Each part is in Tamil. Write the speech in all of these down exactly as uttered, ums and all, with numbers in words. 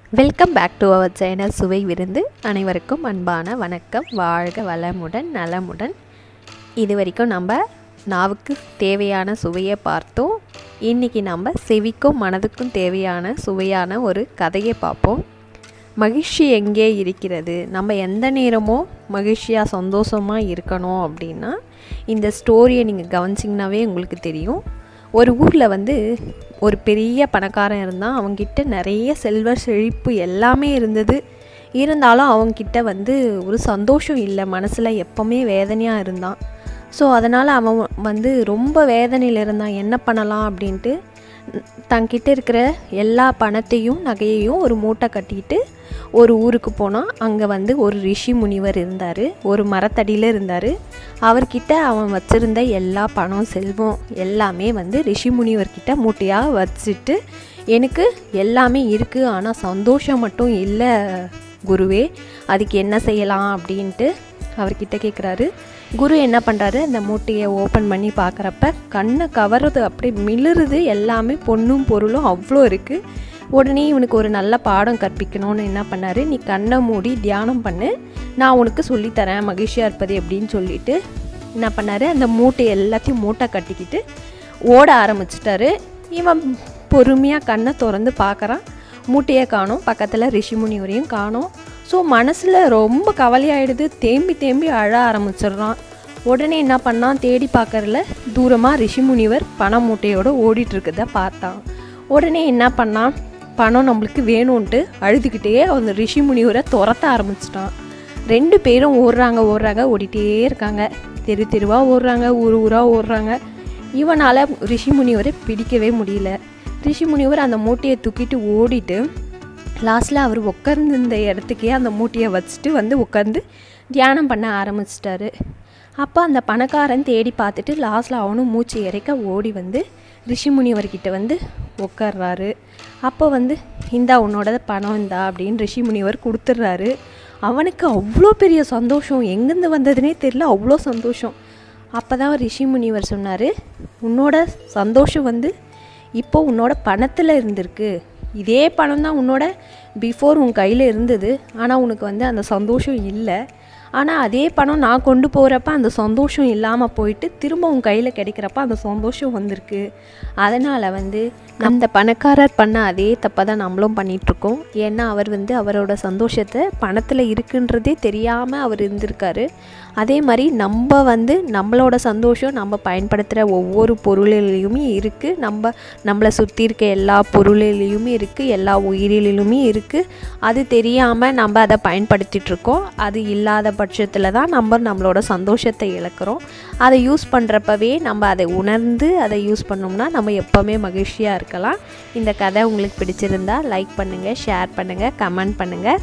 Welcome back to our channel சுவை விருந்து. அனைவருக்கும் அன்பான வணக்கம். வாழ்க வளமுடன் நலமுடன். இது வரைக்கும் நம்ம நாவுக்கு தேவையான சுவையை பார்த்தோம். இன்றைக்கி நம்ம செவிக்கும் மனதுக்கும் தேவையான சுவையான ஒரு கதையை பார்ப்போம். மகிழ்ச்சி எங்கே இருக்கிறது? நம்ம எந்த நேரமும் மகிழ்ச்சியாக சந்தோஷமாக இருக்கணும் அப்படின்னா இந்த ஸ்டோரியை நீங்கள் கவனிச்சிங்கனாவே உங்களுக்கு தெரியும். ஒரு ஊரில் வந்து ஒரு பெரிய பணக்காரன் இருந்தான். அவங்கிட்ட நிறைய செல்வ செழிப்பு எல்லாமே இருந்தது. இருந்தாலும் அவங்கிட்ட வந்து ஒரு சந்தோஷம் இல்லை. மனசில் எப்போவுமே வேதனையாக இருந்தான். ஸோ அதனால் அவன் வந்து ரொம்ப வேதனையில் இருந்தான். என்ன பண்ணலாம் அப்படின்ட்டு தங்கிட்ட இருக்கிற எல்லா பணத்தையும் நகையையும் ஒரு மூட்டை கட்டிட்டு ஒரு ஊருக்கு போனான். அங்கே வந்து ஒரு ரிஷி முனிவர் இருந்தார். ஒரு மரத்தடியில் இருந்தார். அவர்கிட்ட அவன் வச்சுருந்த எல்லா பணம் செல்வம் எல்லாமே வந்து ரிஷி முனிவர்கிட்ட மூட்டையாக வச்சுட்டு, எனக்கு எல்லாமே இருக்குது ஆனால் சந்தோஷம் மட்டும் இல்லை குருவே, அதுக்கு என்ன செய்யலாம் அப்படின்ட்டு அவர்கிட்ட கேட்குறாரு. குரு என்ன பண்ணுறாரு, அந்த மூட்டையை ஓப்பன் பண்ணி பார்க்குறப்ப கண்ணை கவருது, அப்படி மிளறுது. எல்லாமே பொண்ணும் பொருளும் அவ்வளோ இருக்குது. உடனே இவனுக்கு ஒரு நல்ல பாடம் கற்பிக்கணும்னு என்ன பண்ணார், நீ கண்ணை மூடி தியானம் பண்ணு, நான் உனக்கு சொல்லித்தரேன் மகிழ்ச்சியாக இருப்பது அப்படின்னு சொல்லிட்டு என்ன பண்ணார், அந்த மூட்டையை எல்லாத்தையும் மூட்டை கட்டிக்கிட்டு ஓட ஆரம்பிச்சிட்டாரு. இவன் பொறுமையாக கண்ணை திறந்து பார்க்குறான். மூட்டையை காணோம், பக்கத்தில் ரிஷிமுனிவரையும் காணோம். ஸோ மனசில் ரொம்ப கவலையாயிடுது. தேம்பி தேம்பி அழ ஆரம்பிச்சிடுறான். உடனே என்ன பண்ணான், தேடி பார்க்கறல தூரமாக ரிஷிமுனிவர் பண மூட்டையோடு ஓடிட்டுருக்கத பார்த்தான். உடனே என்ன பண்ணான், பணம் நம்மளுக்கு வேணும்ன்ட்டு அழுதுகிட்டே அந்த ரிஷிமுனிவரை துரத்த ஆரம்பிச்சிட்டான். ரெண்டு பேரும் ஓடுறாங்க ஓடுறாங்க ஓடிட்டே இருக்காங்க. தெரு தெருவாக ஓடுறாங்க, ஊர் ஊராக ஓடுறாங்க. இவனால் ரிஷிமுனிவரை பிடிக்கவே முடியல. ரிஷிமுனிவர் அந்த மூட்டையை தூக்கிட்டு ஓடிட்டு லாஸ்ட்டில் அவர் உட்கார்ந்து இடத்துக்கே அந்த மூட்டையை வச்சுட்டு வந்து உட்காந்து தியானம் பண்ண ஆரம்பிச்சிட்டாரு. அப்போ அந்த பணக்காரன் தேடி பார்த்துட்டு லாஸ்ட்டில் அவனும் மூச்சு இறைக்க ஓடி வந்து ரிஷிமுனிவர்கிட்ட வந்து உட்கார்றாரு. அப்போ வந்து இந்தா உன்னோட பணம் இந்தா அப்படின்னு ரிஷிமுனிவர் கொடுத்துட்றாரு. அவனுக்கு அவ்வளோ பெரிய சந்தோஷம், எங்கேருந்து வந்ததுனே தெரியல, அவ்வளோ சந்தோஷம். அப்போ தான் ரிஷிமுனிவர் சொன்னார், உன்னோட சந்தோஷம் வந்து இப்போ உன்னோட பணத்தில் இருந்திருக்கு. இதே பணம் தான் உன்னோட பிஃபோர் உன் கையில் இருந்தது, ஆனால் உனக்கு வந்து அந்த சந்தோஷம் இல்லை. ஆனால் அதே பணம் நான் கொண்டு போகிறப்ப அந்த சந்தோஷம் இல்லாமல் போயிட்டு திரும்ப உன் கையில் கிடைக்கிறப்ப அந்த சந்தோஷம் வந்திருக்கு. அதனால் வந்து அந்த பணக்காரர் பண்ண அதே தப்பை தான் நம்மளும் பண்ணிகிட்ருக்கோம். ஏன்னா அவர் வந்து அவரோட சந்தோஷத்தை பணத்தில் இருக்குன்றதே தெரியாமல் அவர் இருந்திருக்காரு. அதே மாதிரி நம்ம வந்து நம்மளோட சந்தோஷம் நம்ம பயன்படுத்துகிற ஒவ்வொரு பொருளிலையுமே இருக்குது. நம்ம நம்மளை சுற்றி இருக்க எல்லா பொருளிலையுமே இருக்குது, எல்லா உயிரிலுமே இருக்குது. அது தெரியாமல் நம்ம அதை பயன்படுத்திகிட்ருக்கோம். அது இல்லாத பட்சத்தில் தான் நம்ம நம்மளோட சந்தோஷத்தை இழக்கிறோம். அதை யூஸ் பண்ணுறப்பவே நம்ம அதை உணர்ந்து அதை யூஸ் பண்ணோம்னா நம்ம எப்போவுமே மகிழ்ச்சியாக இருக்கலாம். இந்த கதை உங்களுக்கு பிடிச்சிருந்தா லைக் பண்ணுங்கள், ஷேர் பண்ணுங்கள், கமெண்ட் பண்ணுங்கள்.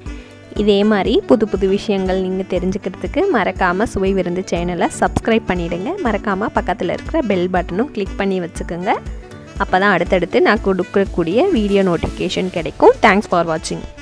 இதே மாதிரி புது புது விஷயங்கள் நீங்கள் தெரிஞ்சுக்கிறதுக்கு மறக்காமல் சுவை விருந்து சேனலை சப்ஸ்கிரைப் பண்ணிவிடுங்க. மறக்காமல் பக்கத்தில் இருக்கிற பெல் பட்டனும் கிளிக் பண்ணி வச்சுக்கோங்க. அப்போ தான் அடுத்தடுத்து நான் கொடுக்கக்கூடிய வீடியோ நோட்டிஃபிகேஷன் கிடைக்கும். தேங்க்ஸ் ஃபார் வாட்சிங்.